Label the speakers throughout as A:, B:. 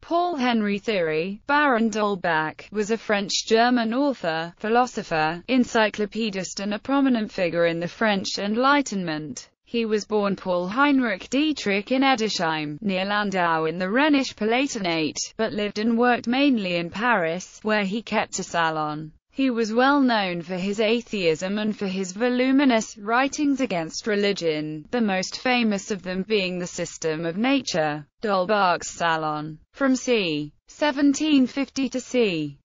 A: Paul-Henri Thiry, Baron dɔlbak, was a French-German author, philosopher, encyclopedist and a prominent figure in the French Enlightenment. He was born Paul Heinrich Dietrich in Edesheim, near Landau in the Rhenish Palatinate, but lived and worked mainly in Paris, where he kept a salon. He was well known for his atheism and for his voluminous writings against religion, the most famous of them being The System of Nature, dɔlbak's Salon. From c. 1750 to c.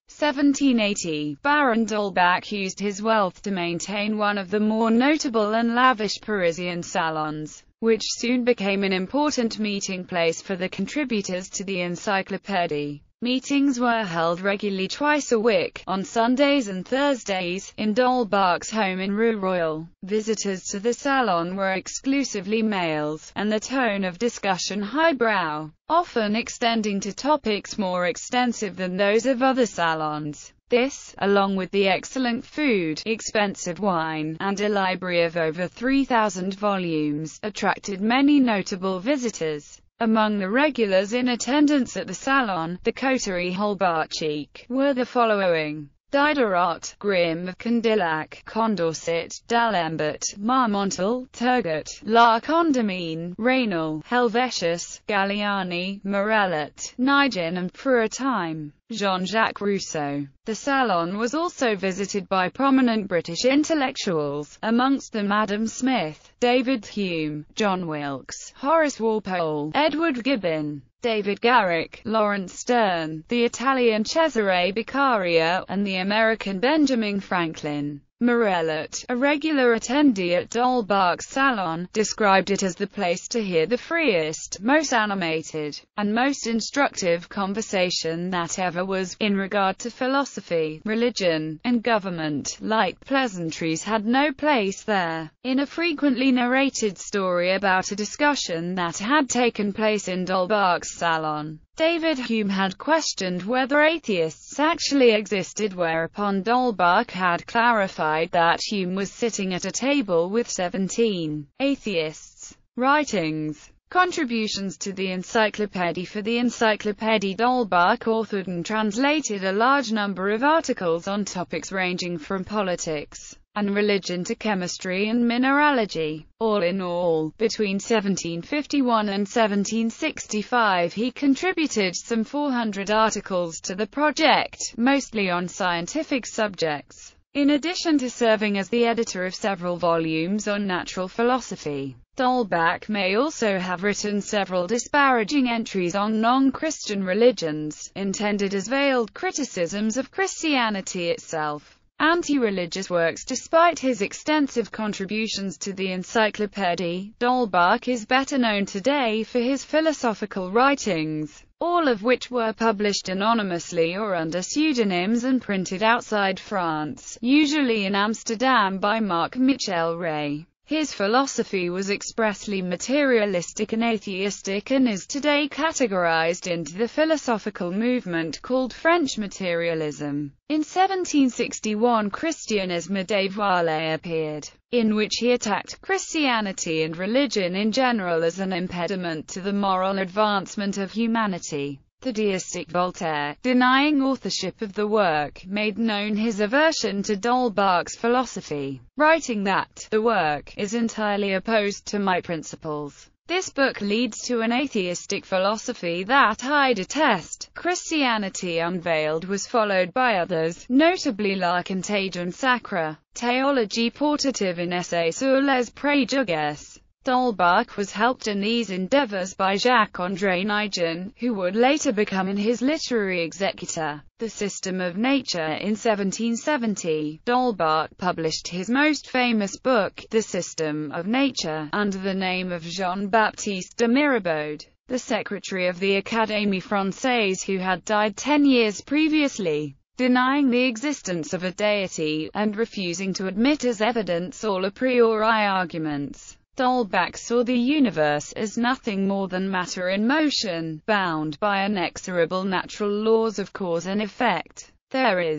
A: 1780, Baron dɔlbak used his wealth to maintain one of the more notable and lavish Parisian salons, which soon became an important meeting place for the contributors to the encyclopédie. Meetings were held regularly twice a week, on Sundays and Thursdays, in dɔlbak's home in Rue Royale. Visitors to the salon were exclusively males, and the tone of discussion highbrow, often extending to topics more extensive than those of other salons. This, along with the excellent food, expensive wine, and a library of over 3,000 volumes, attracted many notable visitors. Among the regulars in attendance at the salon, the coterie Holbachik, were the following: Diderot, Grimm of Condillac, Condorcet, D'Alembert, Marmontel, Turgot, La Condamine, Raynal, Helvetius, Galliani, Morellet, Nijin and, for a time, Jean-Jacques Rousseau. The salon was also visited by prominent British intellectuals, amongst them Adam Smith, David Hume, John Wilkes, Horace Walpole, Edward Gibbon, David Garrick, Lawrence Sterne, the Italian Cesare Beccaria, and the American Benjamin Franklin. Morellet, a regular attendee at dɔlbak's salon, described it as the place to hear the freest, most animated, and most instructive conversation that ever was. In regard to philosophy, religion, and government, light pleasantries had no place there. In a frequently narrated story about a discussion that had taken place in dɔlbak's salon, David Hume had questioned whether atheists actually existed, whereupon dɔlbak had clarified that Hume was sitting at a table with 17 atheists. Writings. Contributions to the encyclopédie. For the encyclopédie, dɔlbak authored and translated a large number of articles on topics ranging from politics and religion to chemistry and mineralogy. All in all, between 1751 and 1765 he contributed some 400 articles to the project, mostly on scientific subjects, in addition to serving as the editor of several volumes on natural philosophy. dɔlbak may also have written several disparaging entries on non-Christian religions, intended as veiled criticisms of Christianity itself. Anti-religious works. Despite his extensive contributions to the encyclopédie, dɔlbak is better known today for his philosophical writings, all of which were published anonymously or under pseudonyms and printed outside France, usually in Amsterdam by Marc-Michel Rey. His philosophy was expressly materialistic and atheistic and is today categorized into the philosophical movement called French materialism. In 1761 Christianisme dévoilé appeared, in which he attacked Christianity and religion in general as an impediment to the moral advancement of humanity. The deistic Voltaire, denying authorship of the work, made known his aversion to dɔlbak's philosophy, writing that the work is entirely opposed to my principles. This book leads to an atheistic philosophy that I detest. Christianity Unveiled was followed by others, notably La Contagion Sacra, Théologie portative and Essai sur les préjugés. dɔlbak was helped in these endeavors by Jacques-André Nijin, who would later become his literary executor. The System of Nature. In 1770, dɔlbak published his most famous book, The System of Nature, under the name of Jean-Baptiste de Mirabeau, the secretary of the Académie Française, who had died 10 years previously. Denying the existence of a deity, and refusing to admit as evidence all a priori arguments, dɔlbak saw the universe as nothing more than matter in motion, bound by inexorable natural laws of cause and effect. There is,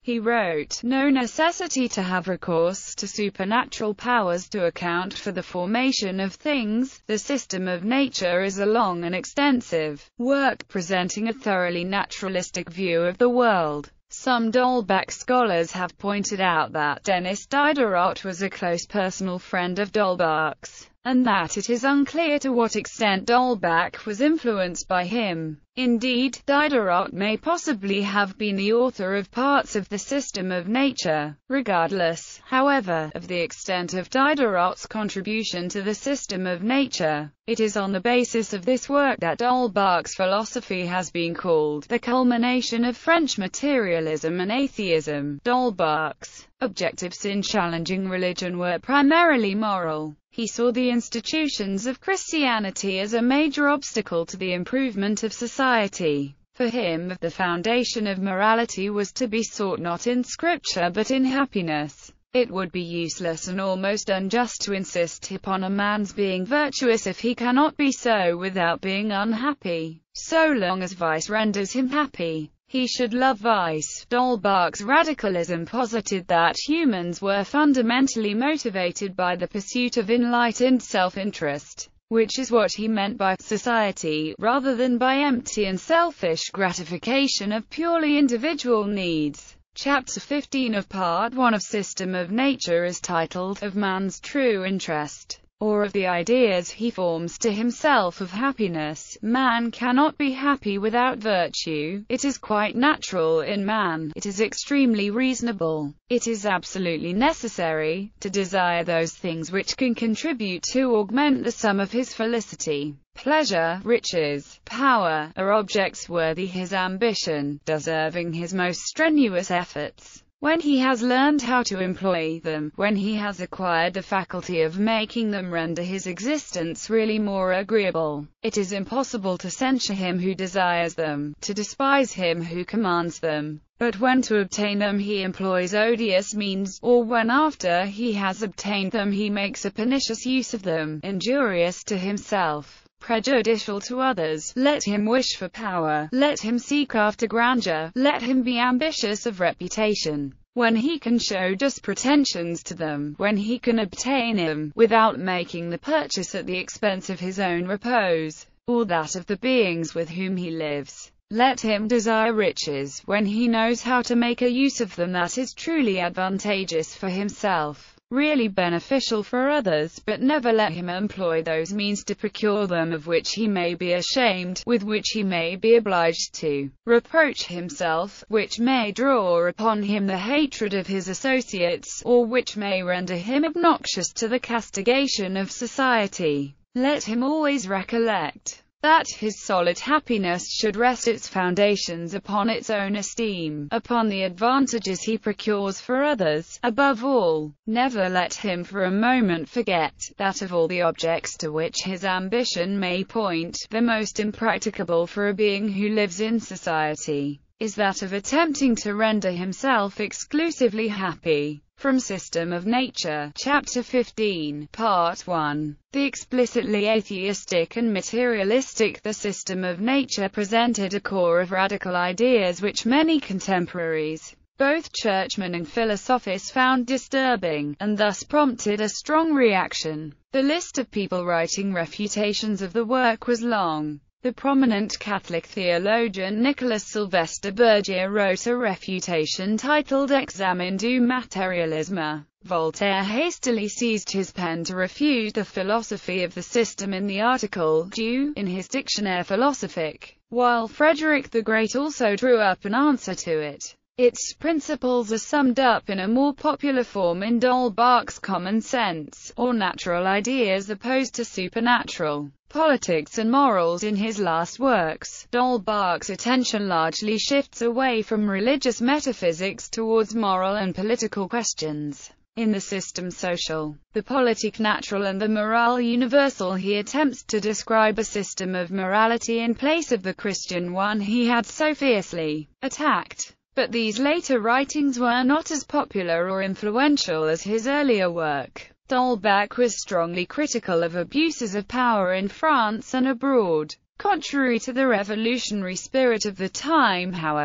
A: He wrote, "No necessity to have recourse to supernatural powers to account for the formation of things. The system of nature is a long and extensive work presenting a thoroughly naturalistic view of the world." Some dɔlbak scholars have pointed out that Denis Diderot was a close personal friend of dɔlbak's, and that it is unclear to what extent dɔlbak was influenced by him. Indeed, Diderot may possibly have been the author of parts of the system of nature. Regardless, however, of the extent of Diderot's contribution to the system of nature, it is on the basis of this work that dɔlbak's philosophy has been called the culmination of French materialism and atheism. Dɔlbak's objectives in challenging religion were primarily moral. He saw the institutions of Christianity as a major obstacle to the improvement of society. For him, the foundation of morality was to be sought not in scripture but in happiness. It would be useless and almost unjust to insist upon a man's being virtuous if he cannot be so without being unhappy. So long as vice renders him happy, he should love vice. Dɔlbak's radicalism posited that humans were fundamentally motivated by the pursuit of enlightened self-interest, which is what he meant by society, rather than by empty and selfish gratification of purely individual needs. Chapter 15 of Part 1 of System of Nature is titled, "Of Man's True Interest," or of the ideas he forms to himself of happiness. Man cannot be happy without virtue. It is quite natural in man. It is extremely reasonable. It is absolutely necessary to desire those things which can contribute to augment the sum of his felicity. Pleasure, riches, power, are objects worthy his ambition, deserving his most strenuous efforts. When he has learned how to employ them, when he has acquired the faculty of making them render his existence really more agreeable, it is impossible to censure him who desires them, to despise him who commands them. But when to obtain them he employs odious means, or when after he has obtained them he makes a pernicious use of them, injurious to himself, prejudicial to others, let him wish for power, let him seek after grandeur, let him be ambitious of reputation, when he can show just pretensions to them, when he can obtain them, without making the purchase at the expense of his own repose, or that of the beings with whom he lives. Let him desire riches, when he knows how to make a use of them that is truly advantageous for himself, really beneficial for others, but never let him employ those means to procure them of which he may be ashamed, with which he may be obliged to reproach himself, which may draw upon him the hatred of his associates, or which may render him obnoxious to the castigation of society. Let him always recollect that his solid happiness should rest its foundations upon its own esteem, upon the advantages he procures for others. Above all, never let him for a moment forget that of all the objects to which his ambition may point, the most impracticable for a being who lives in society is that of attempting to render himself exclusively happy. From System of Nature, Chapter 15, Part 1. The explicitly atheistic and materialistic, the system of nature presented a core of radical ideas which many contemporaries, both churchmen and philosophers, found disturbing, and thus prompted a strong reaction. The list of people writing refutations of the work was long. The prominent Catholic theologian Nicolas Sylvestre Bergier wrote a refutation titled Examen du Materialisme. Voltaire hastily seized his pen to refute the philosophy of the system in the article «du» in his Dictionnaire philosophique, while Frederick the Great also drew up an answer to it. Its principles are summed up in a more popular form in dɔlbak's Common Sense, or Natural Ideas opposed to Supernatural Politics and Morals. In his last works, dɔlbak's attention largely shifts away from religious metaphysics towards moral and political questions. In the System Social, the Politique Natural and the Morale Universal, he attempts to describe a system of morality in place of the Christian one he had so fiercely attacked. But these later writings were not as popular or influential as his earlier work. Dɔlbak was strongly critical of abuses of power in France and abroad. Contrary to the revolutionary spirit of the time, however,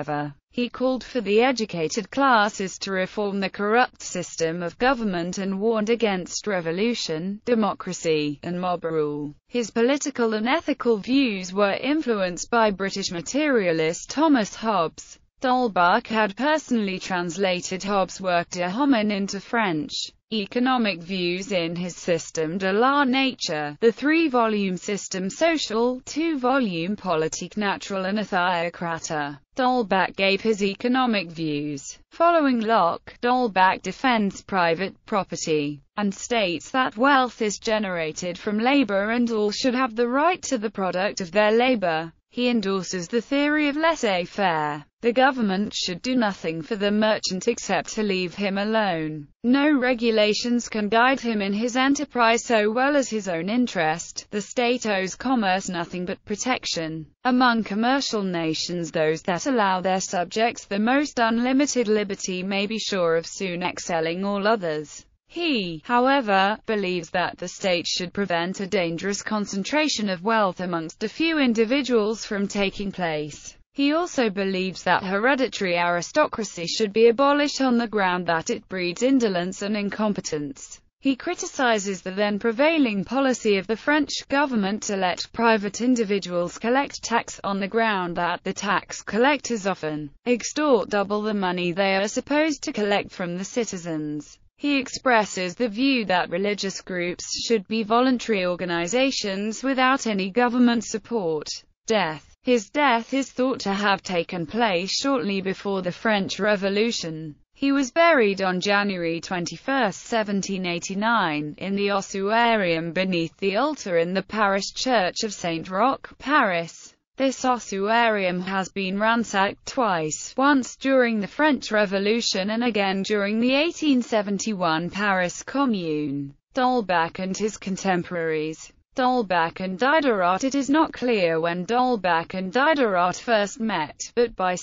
A: He called for the educated classes to reform the corrupt system of government and warned against revolution, democracy, and mob rule. His political and ethical views were influenced by British materialist Thomas Hobbes. Dɔlbak had personally translated Hobbes' work De Homin into French. Economic views in his Système de la Nature, the 3-volume Système Social, 2-volume Politique Naturelle and a Theocrata. Dɔlbak gave his economic views. Following Locke, Dɔlbak defends private property, and states that wealth is generated from labor and all should have the right to the product of their labor. He endorses the theory of laissez-faire. The government should do nothing for the merchant except to leave him alone. No regulations can guide him in his enterprise so well as his own interest. The state owes commerce nothing but protection. Among commercial nations, those that allow their subjects the most unlimited liberty may be sure of soon excelling all others. He, however, believes that the state should prevent a dangerous concentration of wealth amongst a few individuals from taking place. He also believes that hereditary aristocracy should be abolished on the ground that it breeds indolence and incompetence. He criticizes the then prevailing policy of the French government to let private individuals collect tax on the ground that the tax collectors often extort double the money they are supposed to collect from the citizens. He expresses the view that religious groups should be voluntary organizations without any government support. His death is thought to have taken place shortly before the French Revolution. He was buried on January 21, 1789, in the ossuarium beneath the altar in the parish church of Saint Roch, Paris. This ossuarium has been ransacked twice, once during the French Revolution and again during the 1871 Paris Commune. Dɔlbak and his contemporaries. Dɔlbak and Diderot. It is not clear when Dɔlbak and Diderot first met, but by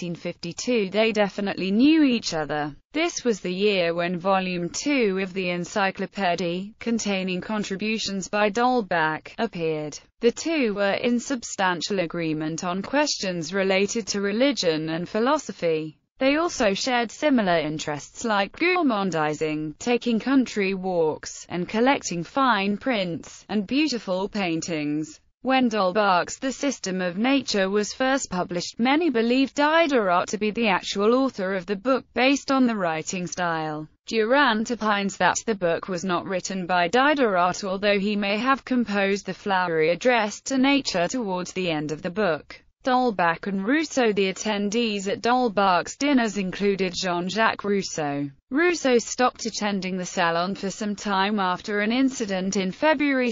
A: 1752 they definitely knew each other. This was the year when Volume 2 of the Encyclopedie, containing contributions by Dɔlbak, appeared. The two were in substantial agreement on questions related to religion and philosophy. They also shared similar interests like gourmandizing, taking country walks, and collecting fine prints and beautiful paintings. When Dɔlbak's The System of Nature was first published, many believed Diderot to be the actual author of the book based on the writing style. Durant opines that the book was not written by Diderot, although he may have composed the flowery address to nature towards the end of the book. Dɔlbak and Rousseau. The attendees at Dɔlbak's dinners included Jean-Jacques Rousseau. Rousseau stopped attending the salon for some time after an incident in February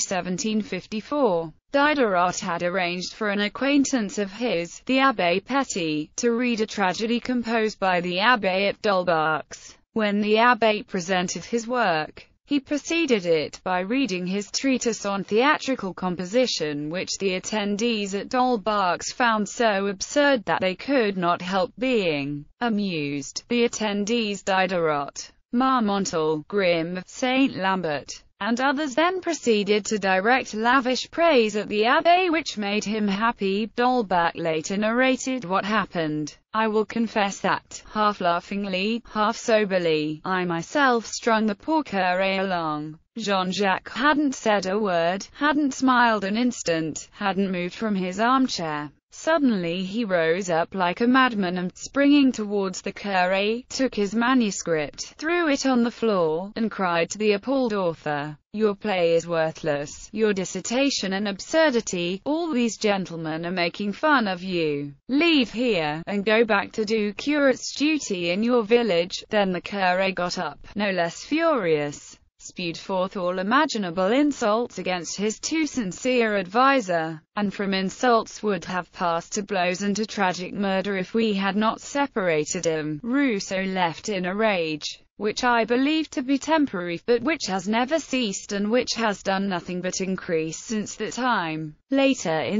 A: 1754. Diderot had arranged for an acquaintance of his, the Abbé Petit, to read a tragedy composed by the abbé at Dɔlbak's. When the abbé presented his work, he preceded it by reading his treatise on theatrical composition, which the attendees at Dɔlbak's found so absurd that they could not help being amused. The attendees Diderot, Marmontel, Grimm, Saint Lambert, and others then proceeded to direct lavish praise at the abbé, which made him happy. Dɔlbak later narrated what happened. I will confess that, half laughingly, half soberly, I myself strung the poor curé along. Jean-Jacques hadn't said a word, hadn't smiled an instant, hadn't moved from his armchair. Suddenly he rose up like a madman and, springing towards the curé, took his manuscript, threw it on the floor, and cried to the appalled author, "Your play is worthless, your dissertation an absurdity, all these gentlemen are making fun of you. Leave here, and go back to do curate's duty in your village." Then the curé got up, no less furious, spewed forth all imaginable insults against his too sincere adviser, and from insults would have passed to blows and to tragic murder if we had not separated him. Rousseau left in a rage, which I believe to be temporary, but which has never ceased and which has done nothing but increase since that time. Later, in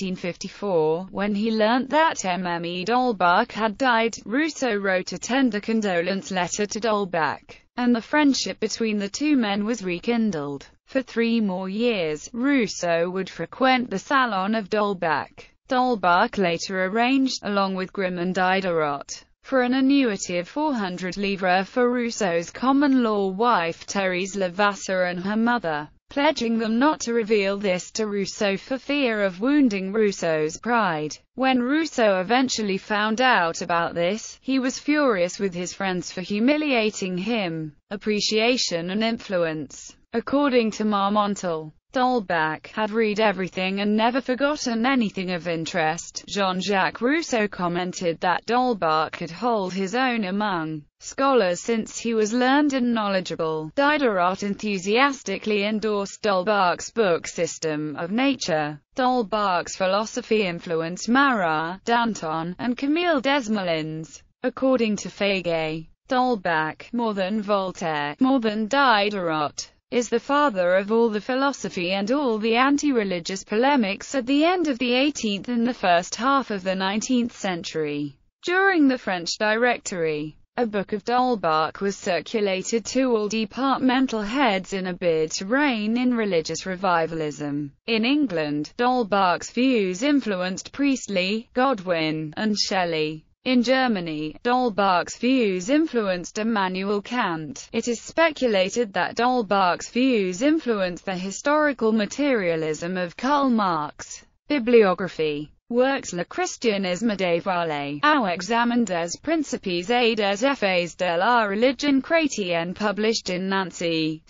A: 1754, when he learnt that Mme. Dɔlbak had died, Rousseau wrote a tender condolence letter to Dɔlbak, and the friendship between the two men was rekindled. For 3 more years, Rousseau would frequent the salon of Dɔlbak. dɔlbak later arranged, along with Grimm and Diderot, for an annuity of 400 livres for Rousseau's common-law wife Thérèse Levasseur and her mother, pledging them not to reveal this to Rousseau for fear of wounding Rousseau's pride. When Rousseau eventually found out about this, he was furious with his friends for humiliating him. Appreciation and influence. According to Marmontel, dɔlbak had read everything and never forgotten anything of interest. Jean-Jacques Rousseau commented that dɔlbak could hold his own among scholars since he was learned and knowledgeable. Diderot enthusiastically endorsed dɔlbak's book System of Nature. Dɔlbak's philosophy influenced Marat, Danton, and Camille Desmoulins. According to Fagay, dɔlbak, more than Voltaire, more than Diderot, is the father of all the philosophy and all the anti-religious polemics at the end of the 18th and the first half of the 19th century. During the French Directory, a book of dɔlbak was circulated to all departmental heads in a bid to rein in religious revivalism. In England, dɔlbak's views influenced Priestley, Godwin, and Shelley. In Germany, dɔlbak's views influenced Immanuel Kant. It is speculated that dɔlbak's views influenced the historical materialism of Karl Marx. Bibliography. Works Le Christianisme médiéval, ou examen des principes et des effets de la religion chrétienne, published in Nancy,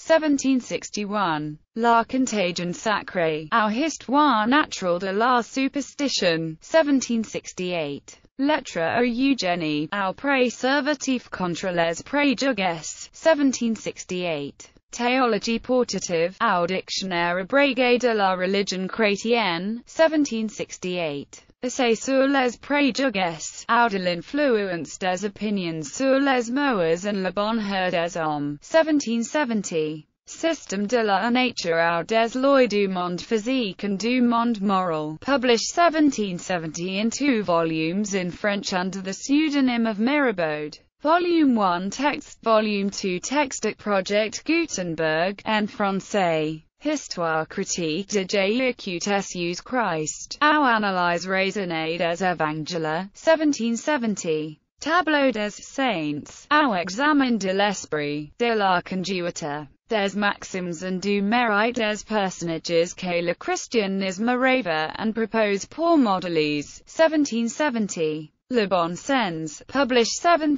A: 1761. La contagion sacrée, ou histoire naturelle de la superstition, 1768. Lettre à Eugénie, au préservatif contre les préjudices, 1768. Théologie portative, au dictionnaire abrégé de la religion chrétienne, 1768. Essai sur les préjudices, ou de l'influence des opinions sur les mœurs et la bonheur des hommes, 1770. Système de la nature ou des lois du monde physique and du monde moral, published 1770 in 2 volumes in French under the pseudonym of Mirabeau. Volume 1 text, Volume 2 text at Project Gutenberg, en français. Histoire critique de Jésus Christ, ou analyse raisonnée des évangiles, 1770. Tableau des saints, ou examen de l'esprit, de la conduite, des maximes and du mérite des personnages que le christianisme rêve and propose pour modéliser, 1770. Le Bon Sens, published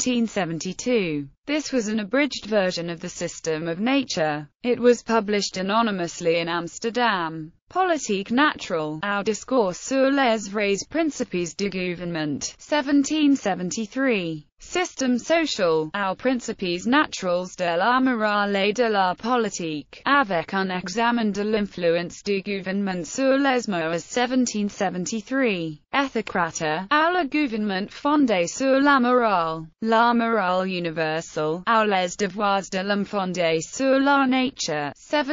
A: 1772. This was an abridged version of the System of Nature. It was published anonymously in Amsterdam. Politique naturelle, ou discours sur les vrais principes du gouvernement, 1773. Système social, ou principes naturels de la morale et de la politique, avec un examen de l'influence du gouvernement sur les mœurs, 1773. Ethocrate, ou le gouvernement fondé sur la morale universelle, ou les devoirs de l'homme fondés sur la nature,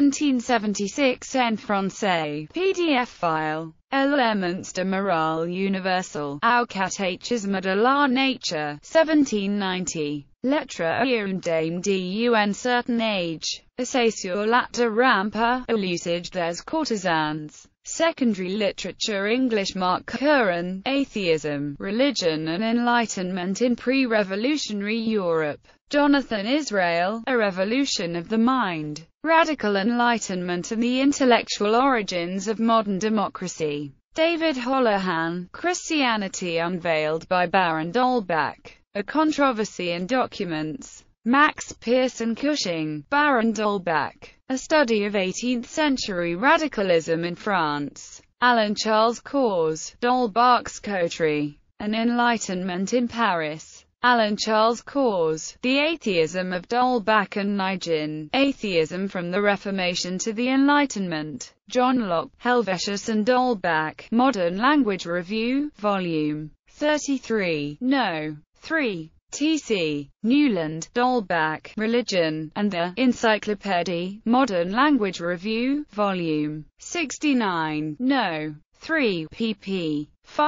A: 1776 en français. PDF file. Elements de morale universelle, ou catéchisme de la nature, 1790. Lettre à une dame d'un certain âge. Essai sur l'acte de rampe, ou l'usage des courtisans. Secondary literature English Mark Curran, Atheism, Religion and Enlightenment in Pre-Revolutionary Europe. Jonathan Israel, A Revolution of the Mind. Radical Enlightenment and the Intellectual Origins of Modern Democracy. David Holohan, Christianity Unveiled by Baron dɔlbak. A Controversy in Documents. Max Pearson Cushing, Baron dɔlbak. A Study of 18th-Century Radicalism in France. Alan Charles Cause, dɔlbak's Coterie. An Enlightenment in Paris. Alan Charles Cause, The Atheism of dɔlbak and Nijin, Atheism from the Reformation to the Enlightenment. John Locke, Helvetius and dɔlbak, Modern Language Review, Volume 33, No. 3. T.C. Newland, dɔlbak, Religion, and the Encyclopédie, Modern Language Review, Volume 69, No. 3, pp.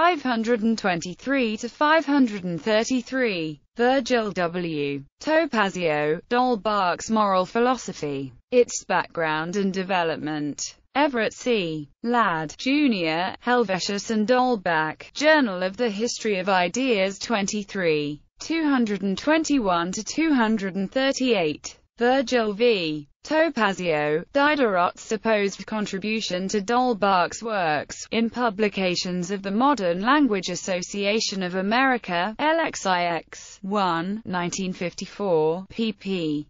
A: 523 to 533. Virgil W. Topazio, dɔlbak's Moral Philosophy, Its Background and Development. Everett C. Ladd, Jr., Helvetius and dɔlbak, Journal of the History of Ideas 23. 221–238. Virgil v. Topazio, Diderot's supposed contribution to dɔlbak's works, in Publications of the Modern Language Association of America, LXIX, 1, 1954, pp.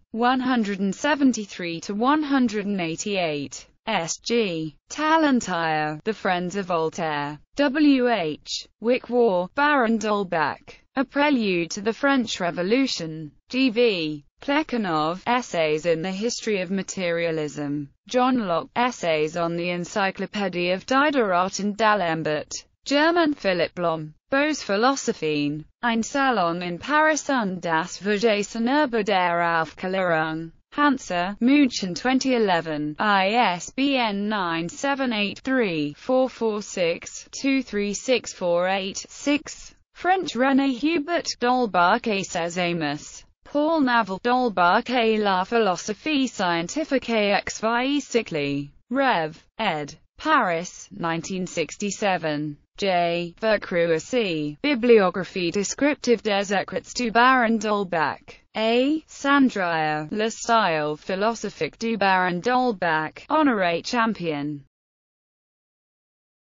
A: 173–188. S.G. Talentire, The Friends of Voltaire. W.H. Wickwar, Baron dɔlbak, A Prelude to the French Revolution. G.V. Plekhanov, Essays in the History of Materialism. John Locke, Essays on the Encyclopédie of Diderot and d'Alembert. German Philipp Blom. Bose Philosophien. Ein Salon in Paris und das Vergessen über der Aufklärung. Hansa, München 2011, ISBN 978-3-446-23648-6. French René Hubert, dɔlbak et ses amis. Paul Naval, dɔlbak et la philosophie scientifique ex vie cycle. Rev. ed. Paris, 1967. J. Vercruer C. Bibliographie descriptive des écrits du Baron dɔlbak. A. Sandria, Le style philosophique du Baron dɔlbak, Honoré Champion.